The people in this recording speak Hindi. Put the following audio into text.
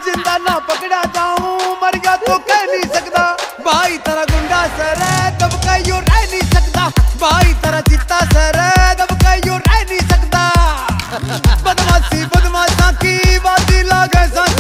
जिंदा ना पकड़ा जाऊं, मर गया तो कह नहीं सकता।